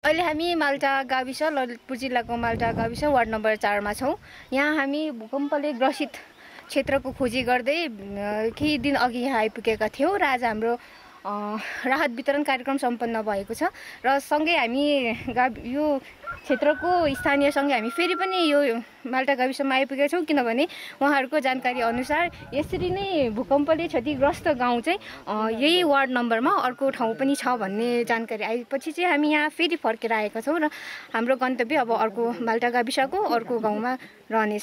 अहिले हामी माल्टा गाविस ललितपुर जिल्लाको माल्टा गाविस वार्ड नम्बर 4 मा छौँ। यहाँ हामी भूकम्पले ग्रसित क्षेत्रको खोजी गर्दै केही दिन अघि यहाँ आइपुगेका थियौँ र आज हाम्रो राहत वितरण कार्यक्रम सम्पन्न भएको छ र सँगै हामी यो क्षेत्रको स्थानीयसँगै हामी फेरि पनि यो माल्टा गाविसमा आइपुगेका छौँ, किनभने उहाँहरूको जानकारी अनुसार यसरी नै भूकम्पले क्षतिग्रस्त गाउँ चाहिँ यही वार्ड नम्बरमा अर्को ठाउँ पनि छ भन्ने जानकारी आएपछि चाहिँ हामी यहाँ फेरि फर्केर आएका छौँ र हाम्रो गन्तव्य अब अर्को माल्टा गाविसको अर्को गाउँमा रहनेछ।